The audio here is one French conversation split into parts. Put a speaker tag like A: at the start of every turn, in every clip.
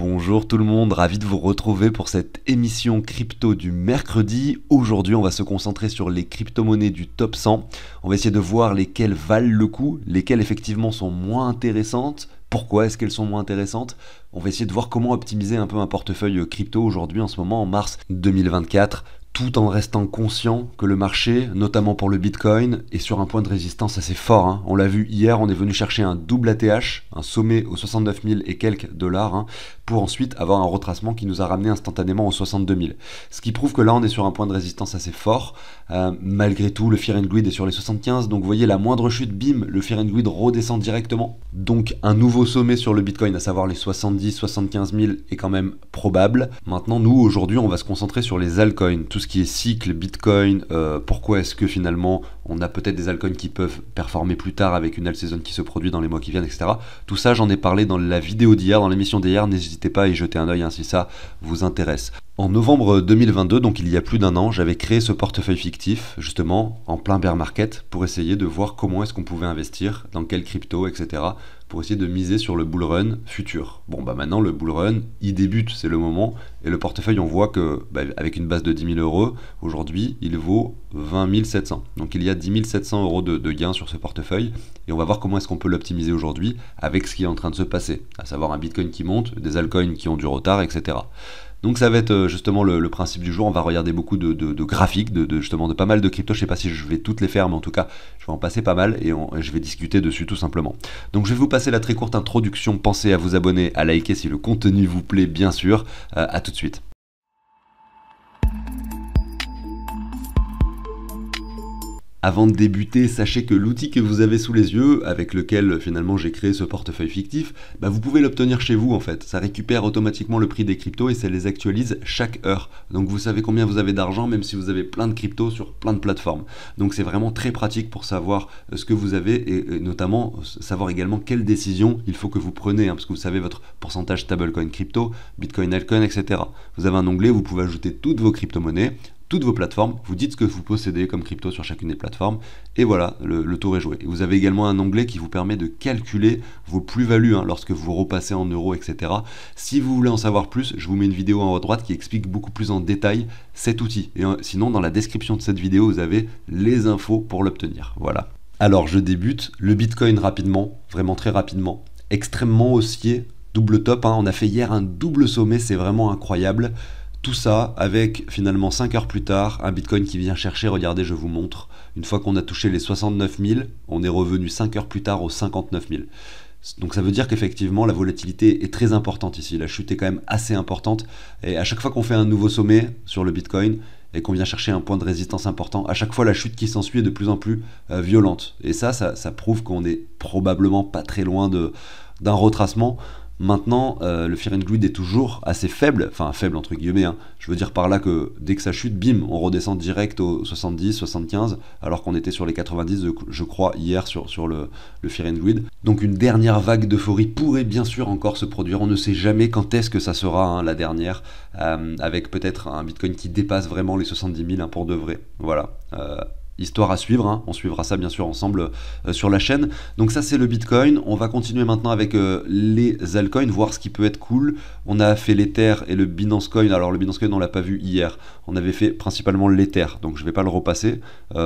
A: Bonjour tout le monde, ravi de vous retrouver pour cette émission crypto du mercredi. Aujourd'hui, on va se concentrer sur les crypto-monnaies du top 100. On va essayer de voir lesquelles valent le coup, lesquelles effectivement sont moins intéressantes. Pourquoi est-ce qu'elles sont moins intéressantes? On va essayer de voir comment optimiser un peu un portefeuille crypto aujourd'hui, en ce moment, en mars 2024. Tout en restant conscient que le marché, notamment pour le Bitcoin, est sur un point de résistance assez fort, hein. On l'a vu hier, on est venu chercher un double ATH, un sommet aux 69 000 et quelques dollars, hein, pour ensuite avoir un retracement qui nous a ramené instantanément aux 62 000. Ce qui prouve que là, on est sur un point de résistance assez fort. Malgré tout, le Fear and Greed est sur les 75, donc vous voyez, la moindre chute, bim, le Fear and Greed redescend directement. Donc un nouveau sommet sur le Bitcoin, à savoir les 70-75 000, est quand même probable. Maintenant, nous, aujourd'hui, on va se concentrer sur les altcoins, tout ce qui est cycle, Bitcoin, pourquoi est-ce que finalement on a peut-être des altcoins qui peuvent performer plus tard avec une alt season qui se produit dans les mois qui viennent, etc. Tout ça, j'en ai parlé dans la vidéo d'hier, dans l'émission d'hier, n'hésitez pas à y jeter un œil, hein, si ça vous intéresse. En novembre 2022, donc il y a plus d'un an, j'avais créé ce portefeuille fictif, justement, en plein bear market, pour essayer de voir comment est-ce qu'on pouvait investir, dans quelle crypto, etc., pour essayer de miser sur le bull run futur. Bon, bah maintenant, le bull run, il débute, c'est le moment, et le portefeuille, on voit que, avec une base de 10 000 euros, aujourd'hui, il vaut 20 700. Donc il y a 10 700 euros de gains sur ce portefeuille, et on va voir comment est-ce qu'on peut l'optimiser aujourd'hui, avec ce qui est en train de se passer, à savoir un Bitcoin qui monte, des altcoins qui ont du retard, etc. Donc ça va être justement le principe du jour. On va regarder beaucoup de graphiques, justement de pas mal de cryptos. Je sais pas si je vais toutes les faire, mais en tout cas, je vais en passer pas mal et je vais discuter dessus tout simplement. Donc je vais vous passer la très courte introduction. Pensez à vous abonner, à liker si le contenu vous plaît, bien sûr. À tout de suite. Avant de débuter, sachez que l'outil que vous avez sous les yeux, avec lequel finalement j'ai créé ce portefeuille fictif, vous pouvez l'obtenir chez vous en fait. Ça récupère automatiquement le prix des cryptos et ça les actualise chaque heure. Donc vous savez combien vous avez d'argent même si vous avez plein de cryptos sur plein de plateformes. Donc c'est vraiment très pratique pour savoir ce que vous avez et notamment savoir également quelles décisions il faut que vous preniez, hein, parce que vous savez votre pourcentage stablecoin crypto, Bitcoin, altcoin, etc. Vous avez un onglet où vous pouvez ajouter toutes vos crypto-monnaies, toutes vos plateformes, vous dites ce que vous possédez comme crypto sur chacune des plateformes, et voilà, le tour est joué. Et vous avez également un onglet qui vous permet de calculer vos plus-values, hein, lorsque vous repassez en euros, etc. Si vous voulez en savoir plus, je vous mets une vidéo en haut à droite qui explique beaucoup plus en détail cet outil. Et sinon, dans la description de cette vidéo, vous avez les infos pour l'obtenir. Voilà. Alors, je débute. Le Bitcoin rapidement, vraiment très rapidement, extrêmement haussier, double top, hein. On a fait hier un double sommet, c'est vraiment incroyable. Tout ça avec finalement 5 heures plus tard, un Bitcoin qui vient chercher, regardez, je vous montre, une fois qu'on a touché les 69 000, on est revenu 5 heures plus tard aux 59 000. Donc ça veut dire qu'effectivement la volatilité est très importante ici, la chute est quand même assez importante, et à chaque fois qu'on fait un nouveau sommet sur le Bitcoin, et qu'on vient chercher un point de résistance important, à chaque fois la chute qui s'ensuit est de plus en plus violente. Et ça prouve qu'on est probablement pas très loin d'un retracement. Maintenant, le Fear and Greed est toujours assez faible, enfin faible entre guillemets, hein. Je veux dire par là que dès que ça chute, bim, on redescend direct aux 70, 75, alors qu'on était sur les 90, je crois, hier sur le Fear and Greed. Donc une dernière vague d'euphorie pourrait bien sûr encore se produire, on ne sait jamais quand est-ce que ça sera, hein, la dernière, avec peut-être un Bitcoin qui dépasse vraiment les 70 000, hein, pour de vrai, voilà. Histoire à suivre, hein. On suivra ça bien sûr ensemble sur la chaîne. Donc ça c'est le Bitcoin, on va continuer maintenant avec les altcoins, voir ce qui peut être cool. On a fait l'Ether et le Binance Coin, alors le Binance Coin on l'a pas vu hier, on avait fait principalement l'Ether, donc je vais pas le repasser.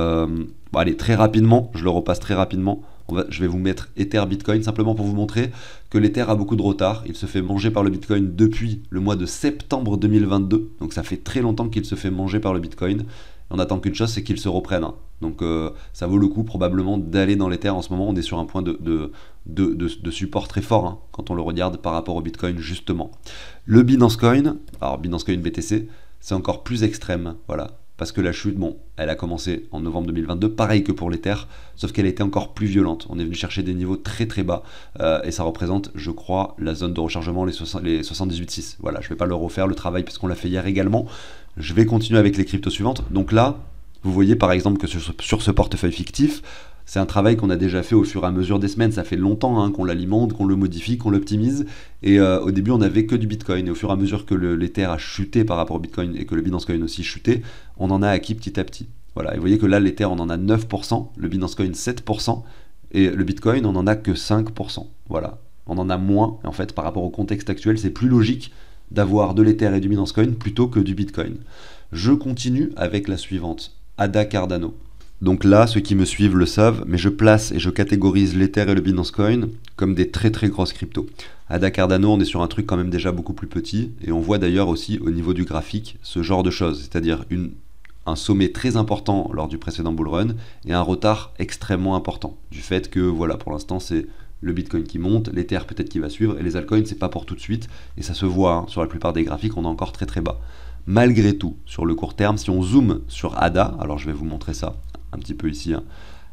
A: Allez, très rapidement, je le repasse très rapidement. Je vais vous mettre Ether Bitcoin simplement pour vous montrer que l'Ether a beaucoup de retard. Il se fait manger par le Bitcoin depuis le mois de septembre 2022, donc ça fait très longtemps qu'il se fait manger par le Bitcoin. On attend qu'une chose, c'est qu'ils se reprennent, hein. Donc ça vaut le coup probablement d'aller dans l'Ether. En ce moment, on est sur un point de support très fort, hein, quand on le regarde par rapport au Bitcoin justement. Le Binance Coin, alors Binance Coin BTC, c'est encore plus extrême, voilà. Parce que la chute, bon, elle a commencé en novembre 2022, pareil que pour l'Ether, sauf qu'elle était encore plus violente. On est venu chercher des niveaux très très bas, et ça représente, je crois, la zone de rechargement, les 78,6. Voilà, je ne vais pas le refaire le travail parce qu'on l'a fait hier également. Je vais continuer avec les cryptos suivantes. Donc là, vous voyez par exemple que sur ce portefeuille fictif, c'est un travail qu'on a déjà fait au fur et à mesure des semaines. Ça fait longtemps, hein, qu'on l'alimente, qu'on le modifie, qu'on l'optimise. Et au début, on n'avait que du Bitcoin. Et au fur et à mesure que l'Ether a chuté par rapport au Bitcoin et que le Binance Coin aussi chuté, on en a acquis petit à petit. Voilà. Et vous voyez que là, l'Ether, on en a 9%, le Binance Coin 7%, et le Bitcoin, on en a que 5%. Voilà. on en a moins. En fait, par rapport au contexte actuel, c'est plus logique d'avoir de l'Ether et du Binance Coin plutôt que du Bitcoin. Je continue avec la suivante, ADA Cardano. Donc là, ceux qui me suivent le savent, mais je place et je catégorise l'Ether et le Binance Coin comme des très très grosses cryptos. ADA Cardano, on est sur un truc quand même déjà beaucoup plus petit, et on voit d'ailleurs aussi au niveau du graphique ce genre de choses, c'est-à-dire un sommet très important lors du précédent bull run et un retard extrêmement important du fait que voilà, pour l'instant c'est le Bitcoin qui monte, l'Ether peut-être qui va suivre, et les altcoins c'est pas pour tout de suite, et ça se voit hein, sur la plupart des graphiques, on est encore très très bas. Malgré tout, sur le court terme, si on zoome sur ADA, alors je vais vous montrer ça un petit peu ici, hein,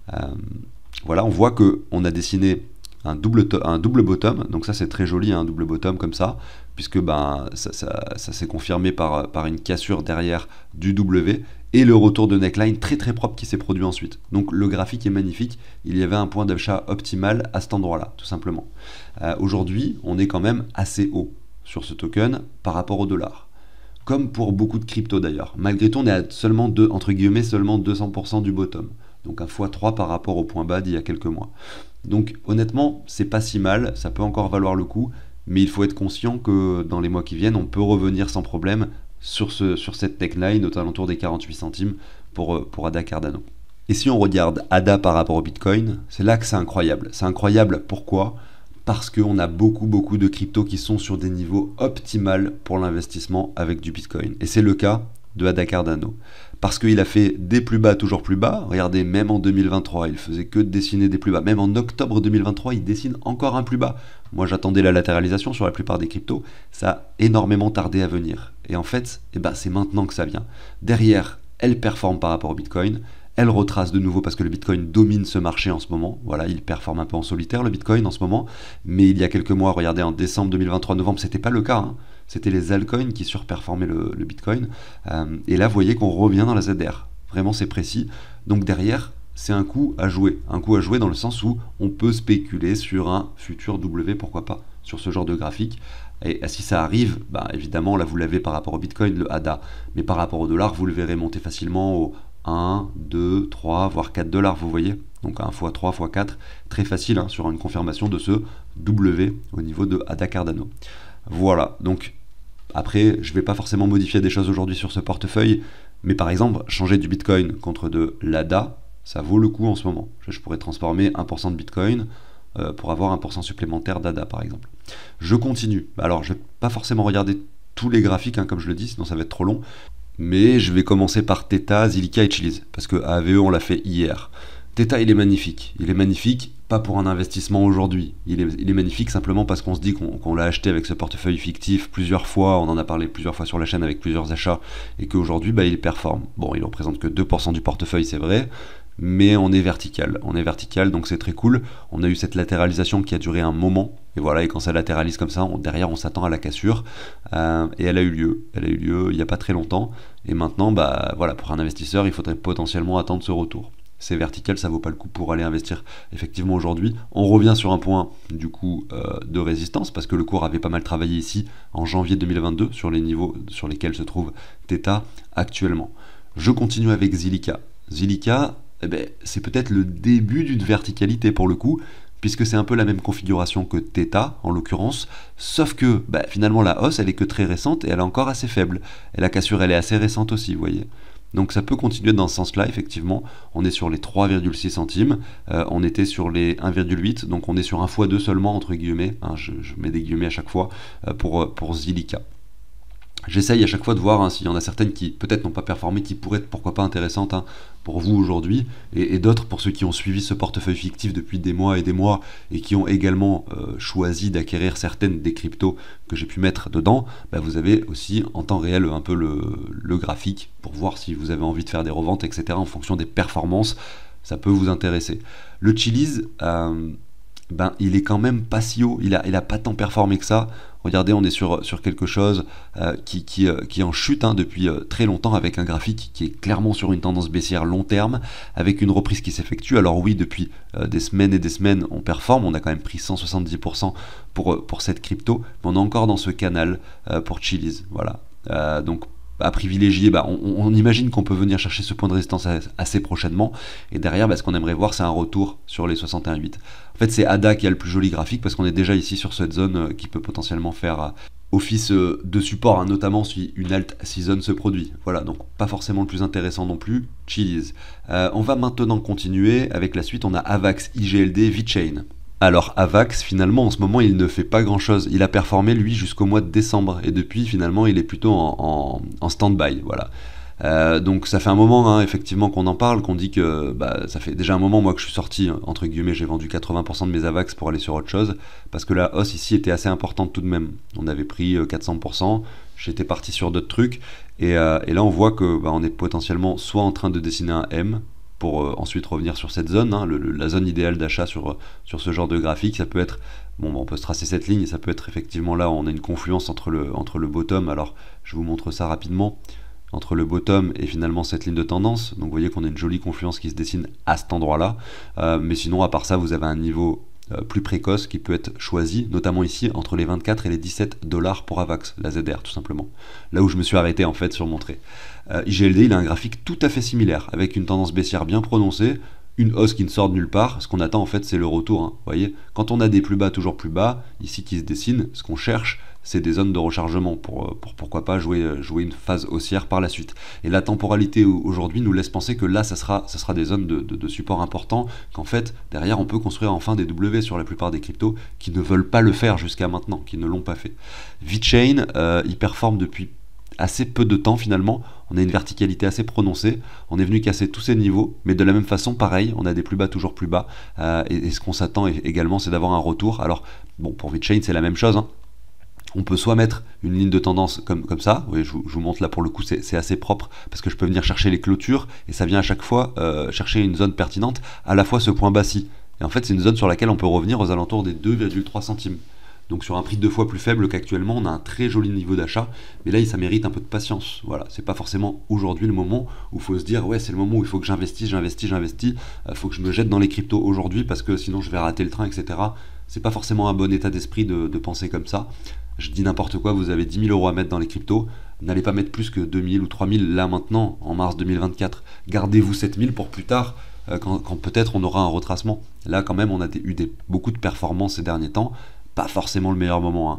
A: voilà, on voit qu'on a dessiné un double bottom, donc ça c'est très joli, un double bottom comme ça, puisque ben, ça s'est confirmé par une cassure derrière du W, et le retour de neckline très très propre qui s'est produit ensuite. Donc le graphique est magnifique, il y avait un point d'achat optimal à cet endroit-là, tout simplement. Aujourd'hui, on est quand même assez haut sur ce token par rapport au dollar. Comme pour beaucoup de cryptos d'ailleurs. Malgré tout, on est à seulement entre guillemets, seulement 200% du bottom. Donc un x3 par rapport au point bas d'il y a quelques mois. Donc honnêtement, c'est pas si mal, ça peut encore valoir le coup, mais il faut être conscient que dans les mois qui viennent, on peut revenir sans problème sur cette neckline aux alentours des 48 centimes pour ADA Cardano. Et si on regarde ADA par rapport au Bitcoin, c'est là que c'est incroyable. C'est incroyable, pourquoi ? Parce qu'on a beaucoup de cryptos qui sont sur des niveaux optimaux pour l'investissement avec du Bitcoin. Et c'est le cas de ADA Cardano. Parce qu'il a fait des plus bas, toujours plus bas. Regardez, même en 2023, il faisait que de dessiner des plus bas. Même en octobre 2023, il dessine encore un plus bas. Moi, j'attendais la latéralisation sur la plupart des cryptos. Ça a énormément tardé à venir. Et en fait, c'est maintenant que ça vient. Derrière, elle performe par rapport au Bitcoin. Elle retrace de nouveau parce que le Bitcoin domine ce marché en ce moment. Voilà, il performe un peu en solitaire le Bitcoin en ce moment. Mais il y a quelques mois, regardez, en décembre 2023, novembre, c'était pas le cas. Hein. C'était les altcoins qui surperformaient le Bitcoin. Et là, vous voyez qu'on revient dans la ZR. Vraiment, c'est précis. Donc derrière, c'est un coup à jouer. Un coup à jouer dans le sens où on peut spéculer sur un futur W, pourquoi pas, sur ce genre de graphique. Et si ça arrive, évidemment, là, vous l'avez par rapport au Bitcoin, le ADA. Mais par rapport au dollar, vous le verrez monter facilement au 1, 2, 3, voire 4 dollars, vous voyez. Donc 1 x 3 x 4, très facile hein, sur une confirmation de ce W au niveau de ADA Cardano. Voilà, donc après, je ne vais pas forcément modifier des choses aujourd'hui sur ce portefeuille, mais par exemple, changer du Bitcoin contre de l'ADA, ça vaut le coup en ce moment. Je pourrais transformer 1% de Bitcoin pour avoir 1% supplémentaire d'ADA par exemple. Je continue. Alors, je ne vais pas forcément regarder tous les graphiques, hein, comme je le dis, sinon ça va être trop long. Mais je vais commencer par Theta, Zilliqa et Chiliz, parce que AVE on l'a fait hier. Theta il est magnifique, pas pour un investissement aujourd'hui, il est magnifique simplement parce qu'on se dit qu'on l'a acheté avec ce portefeuille fictif plusieurs fois, on en a parlé plusieurs fois sur la chaîne avec plusieurs achats, et qu'aujourd'hui il performe. Bon, il ne représente que 2% du portefeuille, c'est vrai, mais on est vertical, donc c'est très cool. On a eu cette latéralisation qui a duré un moment, et voilà, et quand ça latéralise comme ça, derrière on s'attend à la cassure, et elle a eu lieu il n'y a pas très longtemps, et maintenant, voilà, pour un investisseur, il faudrait potentiellement attendre ce retour. C'est vertical, ça vaut pas le coup pour aller investir effectivement aujourd'hui. On revient sur un point du coup de résistance, parce que le cours avait pas mal travaillé ici en janvier 2022, sur les niveaux sur lesquels se trouve Theta actuellement. Je continue avec Zilliqa. Zilliqa, c'est peut-être le début d'une verticalité pour le coup, puisque c'est un peu la même configuration que Theta en l'occurrence, sauf que finalement la hausse elle est que très récente et elle est encore assez faible. Et la cassure elle est assez récente aussi, vous voyez. Donc ça peut continuer dans ce sens-là, effectivement. On est sur les 3,6 centimes, on était sur les 1,8, donc on est sur un x2 seulement, entre guillemets, hein, je mets des guillemets à chaque fois, pour Zilliqa. J'essaye à chaque fois de voir s'il y en a certaines qui peut-être n'ont pas performé, qui pourraient être pourquoi pas intéressantes pour vous aujourd'hui, et d'autres pour ceux qui ont suivi ce portefeuille fictif depuis des mois, et qui ont également choisi d'acquérir certaines des cryptos que j'ai pu mettre dedans. Vous avez aussi en temps réel un peu le graphique pour voir si vous avez envie de faire des reventes, etc. en fonction des performances, ça peut vous intéresser. Le Chiliz, il est quand même pas si haut, il a pas tant performé que ça. Regardez, on est sur quelque chose qui est en chute depuis très longtemps, avec un graphique qui est clairement sur une tendance baissière long terme, avec une reprise qui s'effectue. Alors oui, depuis des semaines et des semaines, on performe, on a quand même pris 170% pour cette crypto, mais on est encore dans ce canal pour Chiliz. Voilà. Donc à privilégier, on imagine qu'on peut venir chercher ce point de résistance assez prochainement, et derrière, ce qu'on aimerait voir, c'est un retour sur les 61,8. En fait, c'est ADA qui a le plus joli graphique, parce qu'on est déjà ici sur cette zone qui peut potentiellement faire office de support, hein, notamment si une alt season se produit. Voilà, donc pas forcément le plus intéressant non plus, Chili's. On va maintenant continuer avec la suite, on a AVAX, IGLD, VeChain. Alors AVAX, finalement, en ce moment, il ne fait pas grand-chose. Il a performé, lui, jusqu'au mois de décembre. Et depuis, finalement, il est plutôt en stand-by. Voilà. Donc ça fait un moment, hein, effectivement, qu'on en parle, qu'on dit que ça fait déjà un moment, moi, que je suis sorti, entre guillemets, j'ai vendu 80% de mes AVAX pour aller sur autre chose, parce que la hausse ici était assez importante tout de même. On avait pris 400%, j'étais parti sur d'autres trucs, et là, on voit que on est potentiellement soit en train de dessiner un M, pour ensuite revenir sur cette zone, hein, la zone idéale d'achat sur ce genre de graphique. Ça peut être, on peut se tracer cette ligne, et ça peut être effectivement là, on a une confluence entre le bottom, alors je vous montre ça rapidement, entre le bottom et finalement cette ligne de tendance. Donc vous voyez qu'on a une jolie confluence qui se dessine à cet endroit-là, mais sinon à part ça, vous avez un niveau plus précoce qui peut être choisi, notamment ici entre les 24 et les 17 dollars pour AVAX, la ZR tout simplement. Là où je me suis arrêté en fait sur mon trait. IGLD, il a un graphique tout à fait similaire, avec une tendance baissière bien prononcée, une hausse qui ne sort de nulle part. Ce qu'on attend en fait, c'est le retour. Hein. Vous voyez, quand on a des plus bas toujours plus bas, ici qui se dessinent, ce qu'on cherche, c'est des zones de rechargement pour pourquoi pas jouer une phase haussière par la suite. Et la temporalité aujourd'hui nous laisse penser que là, ça sera des zones de support importants, qu'en fait, derrière, on peut construire enfin des W sur la plupart des cryptos qui ne veulent pas le faire jusqu'à maintenant, qui ne l'ont pas fait. VeChain, il performe depuis assez peu de temps finalement, on a une verticalité assez prononcée, on est venu casser tous ces niveaux, mais de la même façon, pareil, on a des plus bas toujours plus bas, et ce qu'on s'attend également, c'est d'avoir un retour. Alors, bon, pour VeChain, c'est la même chose, hein. On peut soit mettre une ligne de tendance comme ça, oui, je vous montre là pour le coup, c'est assez propre, parce que je peux venir chercher les clôtures, et ça vient à chaque fois chercher une zone pertinente, à la fois ce point bas-ci. Et en fait, c'est une zone sur laquelle on peut revenir aux alentours des 2,3 centimes. Donc sur un prix 2 fois plus faible qu'actuellement, on a un très joli niveau d'achat, mais là ça mérite un peu de patience. Voilà, c'est pas forcément aujourd'hui le moment où il faut se dire ouais, c'est le moment où il faut que j'investisse, faut que je me jette dans les cryptos aujourd'hui parce que sinon je vais rater le train, etc. C'est pas forcément un bon état d'esprit de penser comme ça. Je dis n'importe quoi, vous avez 10 000 euros à mettre dans les cryptos, n'allez pas mettre plus que 2 000 ou 3 000 là maintenant, en mars 2024. Gardez-vous 7 000 pour plus tard, quand peut-être on aura un retracement. Là quand même, on a eu beaucoup de performances ces derniers temps. Pas forcément le meilleur moment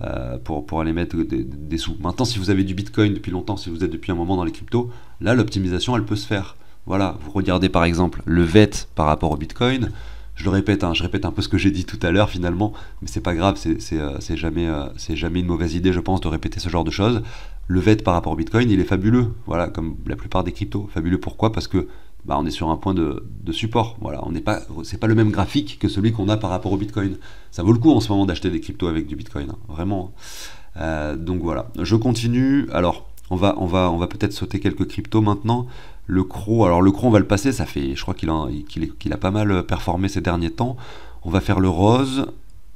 A: pour aller mettre des sous. Maintenant, si vous avez du Bitcoin depuis longtemps, si vous êtes depuis un moment dans les cryptos, là, l'optimisation, elle peut se faire. Voilà, vous regardez par exemple le VET par rapport au Bitcoin. Je le répète, hein, je répète un peu ce que j'ai dit tout à l'heure finalement, mais c'est pas grave, c'est jamais une mauvaise idée, je pense, de répéter ce genre de choses. Le VET par rapport au Bitcoin, il est fabuleux, voilà, comme la plupart des cryptos. Fabuleux pourquoi? Parce que on est sur un point de support. Voilà, c'est pas le même graphique que celui qu'on a par rapport au Bitcoin. Ça vaut le coup en ce moment d'acheter des cryptos avec du Bitcoin, hein, vraiment. Donc voilà, je continue. Alors, on va peut-être sauter quelques cryptos maintenant. Le CRO, alors le CRO, on va le passer. Ça fait, je crois qu'il a pas mal performé ces derniers temps. On va faire le rose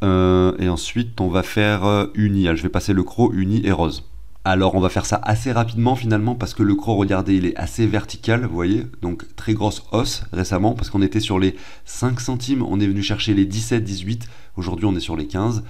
A: et ensuite on va faire uni. Alors, je vais passer le CRO, uni et rose. Alors on va faire ça assez rapidement finalement parce que le CRO, regardez, il est assez vertical, vous voyez, donc très grosse hausse récemment parce qu'on était sur les 5 centimes, on est venu chercher les 17, 18, aujourd'hui on est sur les 15,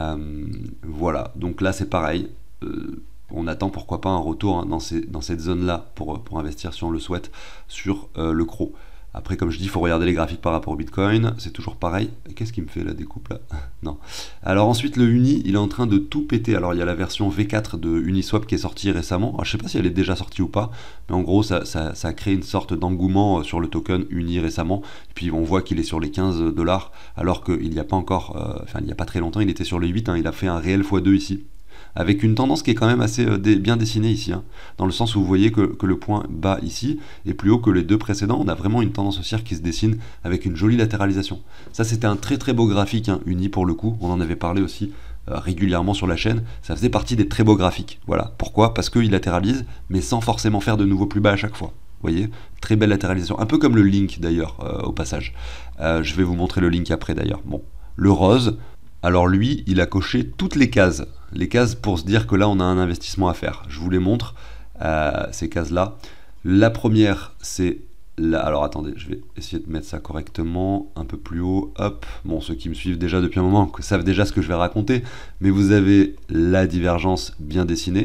A: voilà, donc là c'est pareil, on attend pourquoi pas un retour hein, dans cette zone-là pour investir si on le souhaite sur le CRO. Après, comme je dis, il faut regarder les graphiques par rapport au Bitcoin, c'est toujours pareil. Qu'est-ce qui me fait la découpe là? Non. Alors ensuite, le Uni, il est en train de tout péter. Alors il y a la version V4 de Uniswap qui est sortie récemment. Alors, je ne sais pas si elle est déjà sortie ou pas, mais en gros, ça a créé une sorte d'engouement sur le token Uni récemment. Et puis on voit qu'il est sur les 15 dollars, alors qu'il n'y a pas encore, il n'y a pas très longtemps, il était sur les 8. Hein, il a fait un réel x2 ici, avec une tendance qui est quand même assez bien dessinée ici, hein, dans le sens où vous voyez que le point bas ici est plus haut que les deux précédents. On a vraiment une tendance haussière qui se dessine avec une jolie latéralisation. Ça, c'était un très très beau graphique, hein, Uni pour le coup, on en avait parlé aussi régulièrement sur la chaîne, ça faisait partie des très beaux graphiques. Voilà, pourquoi? Parce qu'il latéralise, mais sans forcément faire de nouveaux plus bas à chaque fois. Vous voyez, très belle latéralisation, un peu comme le Link d'ailleurs, au passage. Je vais vous montrer le Link après d'ailleurs. Bon, le rose, alors lui, il a coché toutes les cases pour se dire que là, on a un investissement à faire. Je vous les montre, ces cases-là. La première, c'est là. Alors attendez, je vais essayer de mettre ça correctement, un peu plus haut. Hop, bon, ceux qui me suivent déjà depuis un moment savent déjà ce que je vais raconter, mais vous avez la divergence bien dessinée,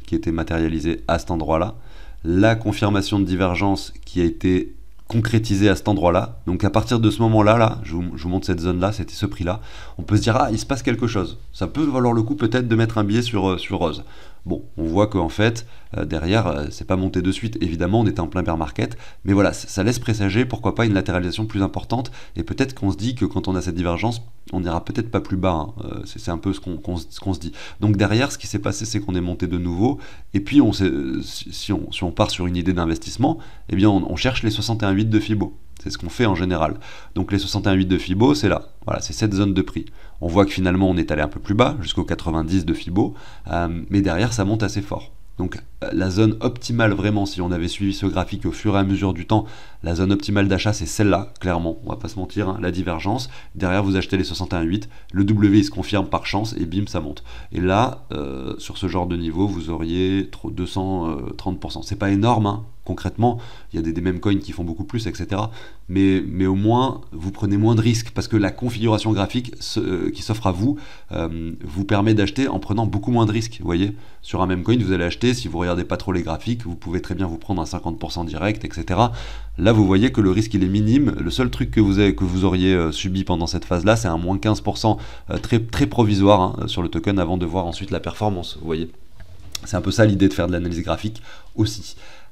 A: qui a été matérialisée à cet endroit-là, la confirmation de divergence qui a été concrétisée à cet endroit-là. Donc à partir de ce moment-là, là, je vous montre cette zone-là, c'était ce prix-là, on peut se dire, ah, il se passe quelque chose. Ça peut valoir le coup peut-être de mettre un billet sur Rose. Bon, on voit qu'en fait, derrière, c'est pas monté de suite. Évidemment, on était en plein bear market, mais voilà, ça laisse présager, pourquoi pas, une latéralisation plus importante, et peut-être qu'on se dit que quand on a cette divergence, on n'ira peut-être pas plus bas. Hein. C'est un peu ce qu'on se dit. Donc derrière, ce qui s'est passé, c'est qu'on est monté de nouveau, et puis si on part sur une idée d'investissement, eh bien, on cherche les 61,8 de Fibo. C'est ce qu'on fait en général. Donc les 61,8 de Fibo, c'est là. Voilà, c'est cette zone de prix. On voit que finalement, on est allé un peu plus bas, jusqu'au 90 de Fibo, mais derrière, ça monte assez fort. Donc la zone optimale vraiment, si on avait suivi ce graphique au fur et à mesure du temps, la zone optimale d'achat c'est celle-là, clairement, on va pas se mentir, hein, la divergence, derrière vous achetez les 61,8, le W il se confirme par chance et bim ça monte. Et là, sur ce genre de niveau, vous auriez 230%. C'est pas énorme, hein, concrètement, il y a des mêmes coins qui font beaucoup plus, etc. Mais au moins, vous prenez moins de risques, parce que la configuration graphique qui s'offre à vous, vous permet d'acheter en prenant beaucoup moins de risques, vous voyez. Sur un même coin, vous allez acheter, si vous regardez pas trop les graphiques, vous pouvez très bien vous prendre un 50% direct, etc. Là, vous voyez que le risque, il est minime. Le seul truc que vous auriez subi pendant cette phase-là, c'est un moins 15% très, très provisoire hein, sur le token avant de voir ensuite la performance, vous voyez. C'est un peu ça l'idée de faire de l'analyse graphique aussi.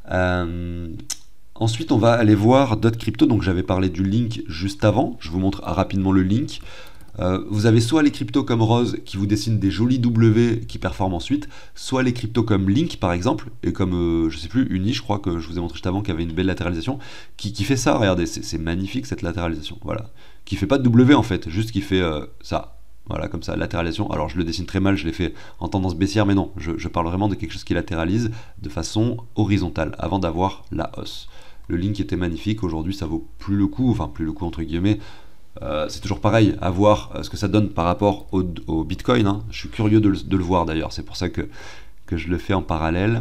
A: Ensuite, on va aller voir d'autres cryptos. Donc, j'avais parlé du link juste avant. Je vous montre rapidement le link. Vous avez soit les cryptos comme Rose qui vous dessinent des jolis W qui performent ensuite, soit les cryptos comme Link par exemple, et comme je sais plus, Uni, je crois que je vous ai montré juste avant, qui avait une belle latéralisation, qui fait ça, regardez, c'est magnifique cette latéralisation, voilà. Qui fait pas de W en fait, juste qui fait ça. Voilà, comme ça, latéralisation. Alors je le dessine très mal, je l'ai fait en tendance baissière, mais non, je parle vraiment de quelque chose qui latéralise de façon horizontale, avant d'avoir la hausse. Le Link était magnifique, aujourd'hui ça vaut plus le coup, enfin plus le coup entre guillemets. C'est toujours pareil, à voir ce que ça donne par rapport au Bitcoin. Hein. Je suis curieux de le voir d'ailleurs, c'est pour ça que je le fais en parallèle.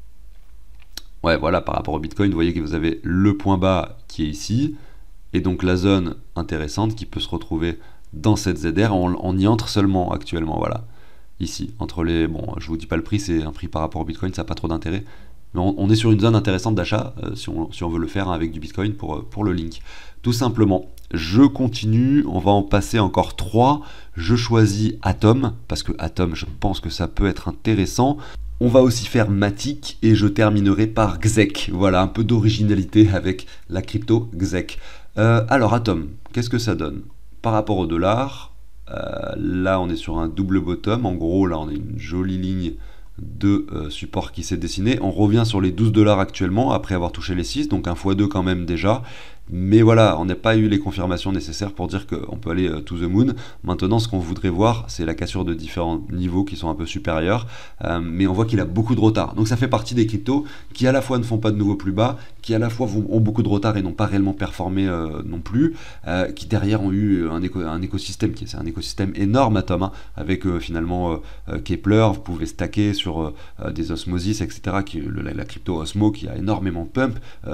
A: Ouais, voilà, par rapport au Bitcoin, vous voyez que vous avez le point bas qui est ici, et donc la zone intéressante qui peut se retrouver dans cette ZR. On y entre seulement actuellement, voilà. Ici, entre les... Bon, je vous dis pas le prix, c'est un prix par rapport au Bitcoin, ça n'a pas trop d'intérêt. Mais on est sur une zone intéressante d'achat si on veut le faire hein, avec du Bitcoin pour le Link. Tout simplement, je continue, on va en passer encore 3. Je choisis Atom, parce que Atom, je pense que ça peut être intéressant. On va aussi faire Matic et je terminerai par XEC. Voilà, un peu d'originalité avec la crypto XEC. Alors Atom, qu'est-ce que ça donne? Par rapport au dollar, là on est sur un double bottom. En gros, là on a une jolie ligne de support qui s'est dessiné. On revient sur les 12 $ actuellement après avoir touché les 6, donc un x2 quand même déjà. Mais voilà, on n'a pas eu les confirmations nécessaires pour dire qu'on peut aller to the moon. Maintenant, ce qu'on voudrait voir, c'est la cassure de différents niveaux qui sont un peu supérieurs. Mais on voit qu'il a beaucoup de retard. Donc ça fait partie des cryptos qui à la fois ne font pas de nouveaux plus bas, qui à la fois ont beaucoup de retard et n'ont pas réellement performé non plus, qui derrière ont eu un écosystème qui est un écosystème énorme à Atom, hein, avec finalement Kepler, vous pouvez stacker sur des osmosis, etc. La crypto Osmo qui a énormément pump,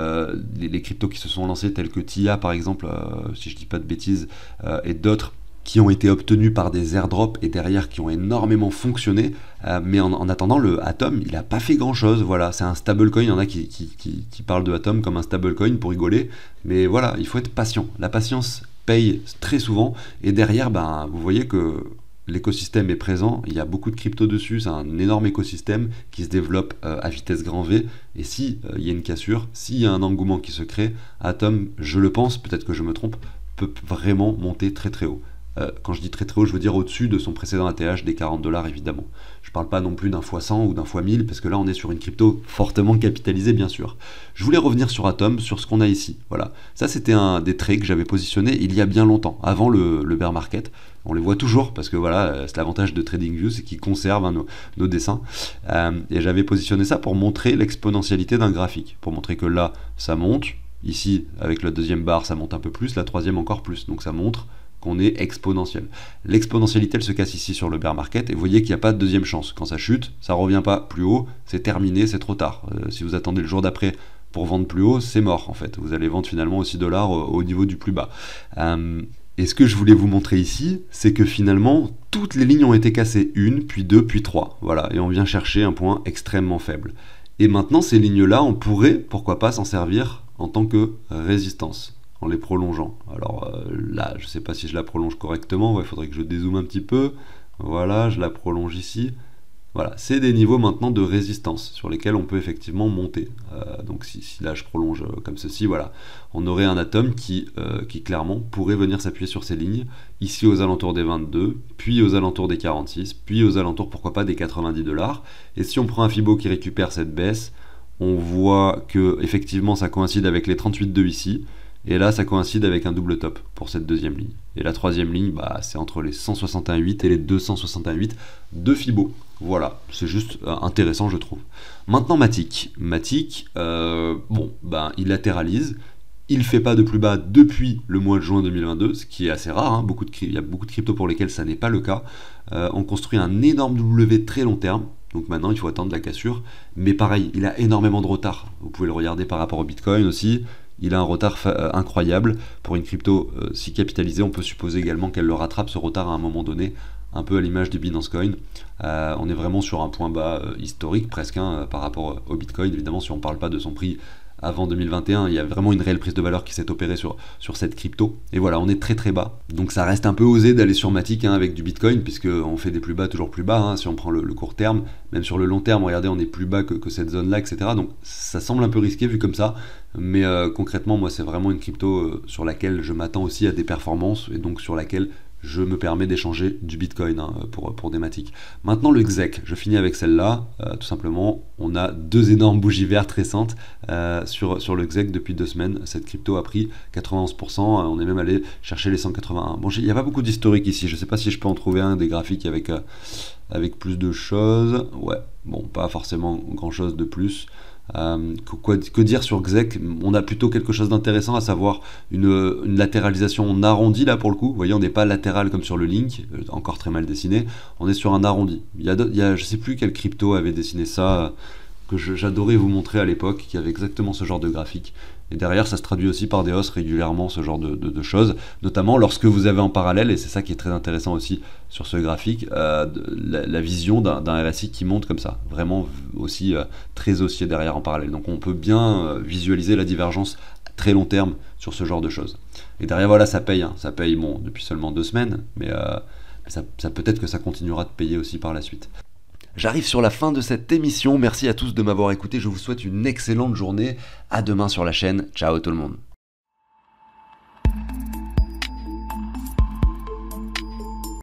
A: les cryptos qui se sont lancés tels que TIA par exemple, si je dis pas de bêtises, et d'autres qui ont été obtenus par des airdrops et derrière qui ont énormément fonctionné, mais en attendant le Atom il a pas fait grand chose, voilà, c'est un stablecoin, il y en a qui parlent de Atom comme un stablecoin pour rigoler, mais voilà, il faut être patient, la patience paye très souvent, et derrière ben, vous voyez que l'écosystème est présent, il y a beaucoup de crypto dessus, c'est un énorme écosystème qui se développe à vitesse grand V, et si il y a une cassure, s'il y a un engouement qui se crée, Atom, je le pense, peut-être que je me trompe, peut vraiment monter très très haut. Quand je dis très très haut, je veux dire au-dessus de son précédent ATH des 40 $ évidemment. Je parle pas non plus d'un x100 ou d'un x1000 parce que là on est sur une crypto fortement capitalisée bien sûr. Je voulais revenir sur Atom, sur ce qu'on a ici. Voilà, ça c'était un des traits que j'avais positionné il y a bien longtemps, avant le bear market. On les voit toujours parce que voilà, c'est l'avantage de TradingView, c'est qu'ils conservent hein, nos dessins. Et j'avais positionné ça pour montrer l'exponentialité d'un graphique, pour montrer que là ça monte. Ici avec la deuxième barre ça monte un peu plus, la troisième encore plus, donc ça montre qu'on est exponentiel. L'exponentialité elle se casse ici sur le bear market et vous voyez qu'il n'y a pas de deuxième chance. Quand ça chute, ça revient pas plus haut, c'est terminé, c'est trop tard. Si vous attendez le jour d'après pour vendre plus haut, c'est mort en fait. Vous allez vendre finalement aux $6 au niveau du plus bas. Et ce que je voulais vous montrer ici, c'est que finalement, toutes les lignes ont été cassées, une, puis deux, puis trois. Voilà, et on vient chercher un point extrêmement faible. Et maintenant, ces lignes-là, on pourrait, pourquoi pas, s'en servir en tant que résistance, en les prolongeant. Alors là, je ne sais pas si je la prolonge correctement, il faudrait que je dézoome un petit peu. Voilà, je la prolonge ici. Voilà, c'est des niveaux maintenant de résistance sur lesquels on peut effectivement monter. Donc si là je prolonge comme ceci, voilà, on aurait un atome qui clairement pourrait venir s'appuyer sur ces lignes, ici aux alentours des 22, puis aux alentours des 46, puis aux alentours pourquoi pas des 90$. Et si on prend un Fibo qui récupère cette baisse, on voit que effectivement ça coïncide avec les 38,2 ici, et là ça coïncide avec un double top pour cette deuxième ligne. Et la troisième ligne, bah, c'est entre les 161,8 et les 261,8 de Fibo. Voilà, c'est juste intéressant je trouve. Maintenant Matic. Matic, bon, ben, il latéralise, il ne fait pas de plus bas depuis le mois de juin 2022, ce qui est assez rare, hein. Il y a beaucoup de cryptos pour lesquels ça n'est pas le cas. On construit un énorme W très long terme, donc maintenant il faut attendre la cassure, mais pareil, il a énormément de retard. Vous pouvez le regarder par rapport au Bitcoin aussi. Il a un retard incroyable. Pour une crypto si capitalisée, on peut supposer également qu'elle le rattrape, ce retard à un moment donné, un peu à l'image du Binance Coin. On est vraiment sur un point bas historique presque hein, par rapport au Bitcoin. Évidemment, si on ne parle pas de son prix avant 2021, il y a vraiment une réelle prise de valeur qui s'est opérée sur cette crypto. Et voilà, on est très très bas. Donc ça reste un peu osé d'aller sur Matic hein, avec du Bitcoin, puisqu'on fait des plus bas toujours plus bas. Hein, si on prend le court terme, même sur le long terme, regardez, on est plus bas que cette zone-là, etc. Donc ça semble un peu risqué vu comme ça. Mais concrètement, moi, c'est vraiment une crypto sur laquelle je m'attends aussi à des performances, et donc sur laquelle je me permets d'échanger du Bitcoin hein, pour des Matic. Maintenant le XEC, je finis avec celle-là, tout simplement, on a deux énormes bougies vertes récentes sur le XEC depuis 2 semaines, cette crypto a pris 91%, on est même allé chercher les 181. Bon, il n'y a pas beaucoup d'historique ici, je ne sais pas si je peux en trouver un des graphiques avec plus de choses, ouais, bon, pas forcément grand-chose de plus. Que dire sur XEC? On a plutôt quelque chose d'intéressant, à savoir une latéralisation en arrondi là pour le coup. Vous voyez, on n'est pas latéral comme sur le Link, encore très mal dessiné. On est sur un arrondi. Je sais plus quel crypto avait dessiné ça, que j'adorais vous montrer à l'époque, qui avait exactement ce genre de graphique. Et derrière, ça se traduit aussi par des hausses régulièrement, ce genre de choses, notamment lorsque vous avez en parallèle, et c'est ça qui est très intéressant aussi sur ce graphique, la vision d'un RSI qui monte comme ça, vraiment aussi très haussier derrière en parallèle. Donc on peut bien visualiser la divergence à très long terme sur ce genre de choses. Et derrière, voilà, ça paye, hein. Ça paye bon, depuis seulement 2 semaines, mais ça peut-être que ça continuera de payer aussi par la suite. J'arrive sur la fin de cette émission, merci à tous de m'avoir écouté, je vous souhaite une excellente journée, à demain sur la chaîne, ciao tout le monde.